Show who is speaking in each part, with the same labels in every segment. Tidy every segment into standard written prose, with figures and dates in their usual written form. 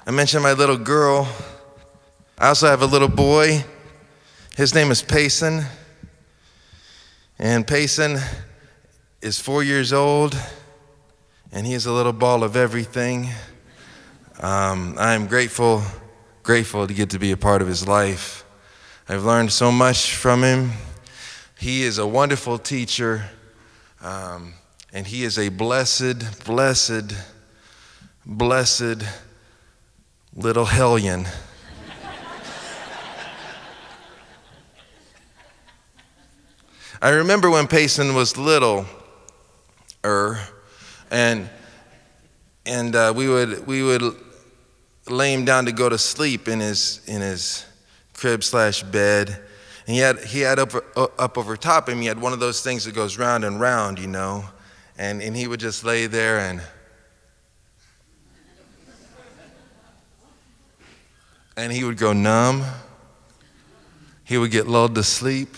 Speaker 1: I mentioned my little girl. I also have a little boy. His name is Payson. And Payson is 4 years old, and he is a little ball of everything. I am grateful to get to be a part of his life. I've learned so much from him. He is a wonderful teacher, and he is a blessed little hellion. I remember when Payson was little, and we would lay him down to go to sleep in his crib/bed, and he had up over top him, he had one of those things that goes round and round, you know, and he would just lay there and he would go numb. He would get lulled to sleep.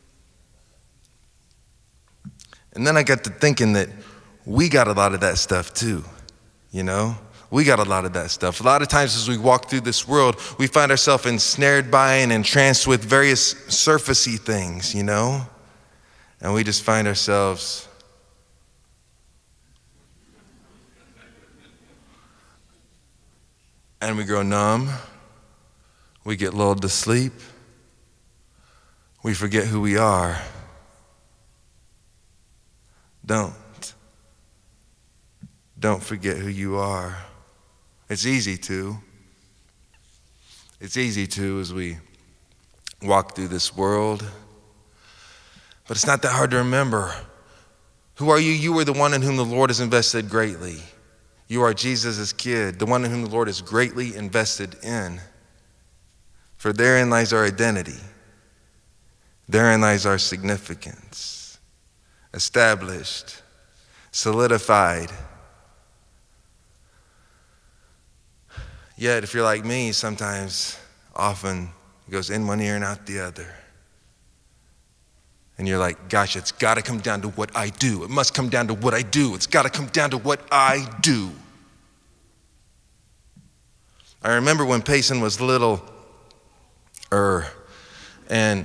Speaker 1: And then I got to thinking that we got a lot of that stuff too, you know? We got a lot of that stuff. A lot of times as we walk through this world, we find ourselves ensnared by and entranced with various surfacey things, you know? And we just find ourselves and we grow numb. We get lulled to sleep. We forget who we are. Don't forget who you are. It's easy to. It's easy to as we walk through this world. But it's not that hard to remember. Who are you? You are the one in whom the Lord has invested greatly. You are Jesus' kid, the one in whom the Lord is greatly invested in. For therein lies our identity. Therein lies our significance. Established, solidified. Yet, if you're like me, often it goes in one ear and out the other. And you're like, gosh, it's got to come down to what I do. It must come down to what I do. It's got to come down to what I do. I remember when Payson was little, and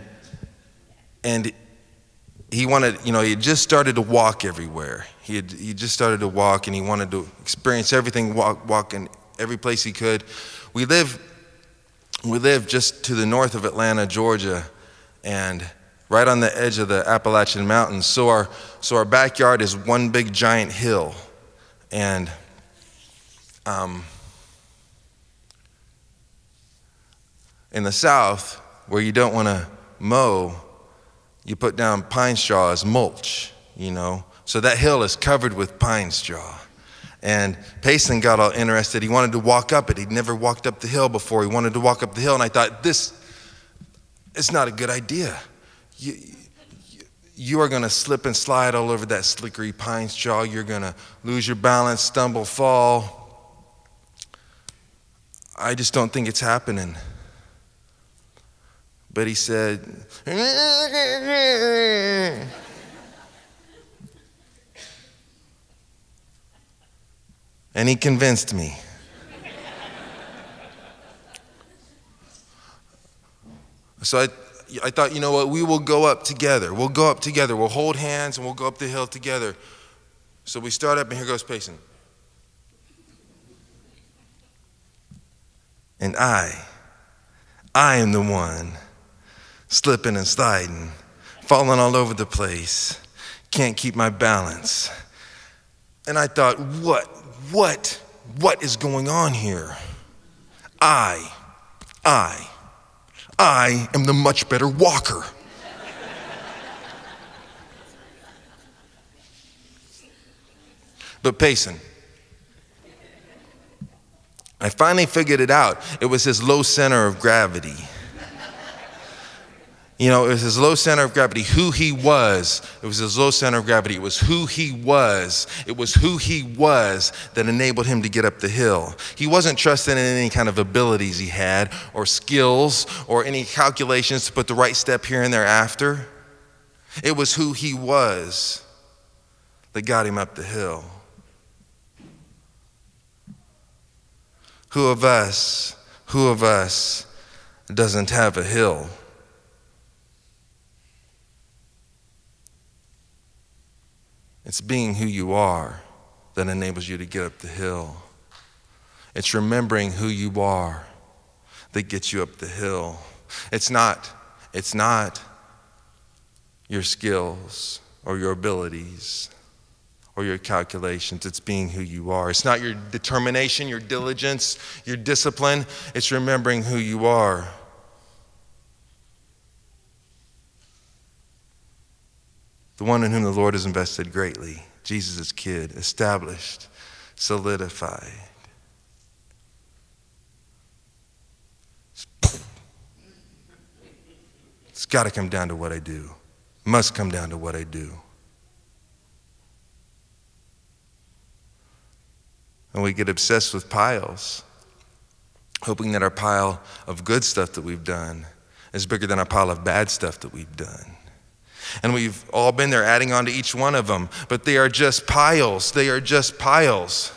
Speaker 1: he wanted, he had just started to walk everywhere. He just started to walk, and he wanted to experience everything, walk in every place he could. We live just to the north of Atlanta, Georgia, and right on the edge of the Appalachian Mountains. So our backyard is one big giant hill, and in the South, where you don't want to mow, you put down pine straw as mulch, you know. So that hill is covered with pine straw. And Payson got all interested. He wanted to walk up it. He'd never walked up the hill before. He wanted to walk up the hill, and I thought, this is not a good idea. You are going to slip and slide all over that slickery pine straw. You're going to lose your balance, stumble, fall. I just don't think it's happening. But he said, and he convinced me. So I thought, you know what, we will go up together. We'll go up together. We'll hold hands and we'll go up the hill together. So we start up, and here goes Payson. And I am the one slipping and sliding, falling all over the place, can't keep my balance. And I thought, what is going on here? I am the much better walker. But Payson, I finally figured it out. It was his low center of gravity. You know, it was his low center of gravity, who he was. It was his low center of gravity. It was who he was. It was who he was that enabled him to get up the hill. He wasn't trusting in any kind of abilities he had or skills or any calculations to put the right step here and there after. It was who he was that got him up the hill. Who of us doesn't have a hill? It's being who you are that enables you to get up the hill. It's remembering who you are that gets you up the hill. It's not your skills or your abilities or your calculations. It's being who you are. It's not your determination, your diligence, your discipline. It's remembering who you are. The one in whom the Lord has invested greatly. Jesus' kid, established, solidified. It's got to come down to what I do. Must come down to what I do. And we get obsessed with piles, hoping that our pile of good stuff that we've done is bigger than our pile of bad stuff that we've done. And we've all been there adding on to each one of them, but they are just piles. They are just piles.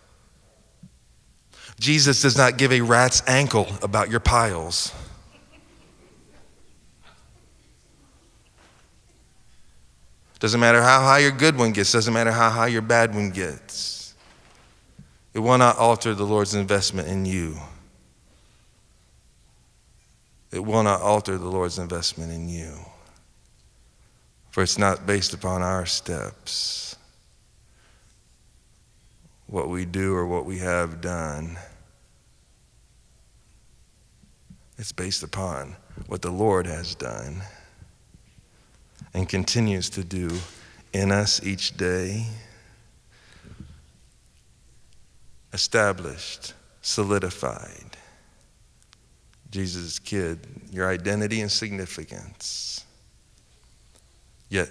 Speaker 1: Jesus does not give a rat's ankle about your piles. Doesn't matter how high your good one gets, doesn't matter how high your bad one gets. It will not alter the Lord's investment in you. It will not alter the Lord's investment in you. For it's not based upon our steps, what we do or what we have done. It's based upon what the Lord has done and continues to do in us each day. Established, solidified. Jesus' kid, your identity and significance. Yet,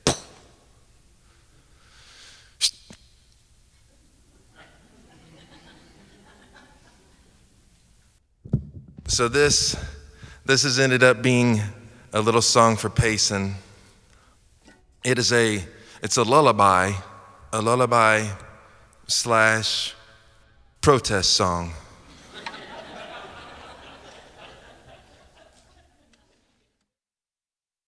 Speaker 1: so this has ended up being a little song for Payson. It's a lullaby / protest song.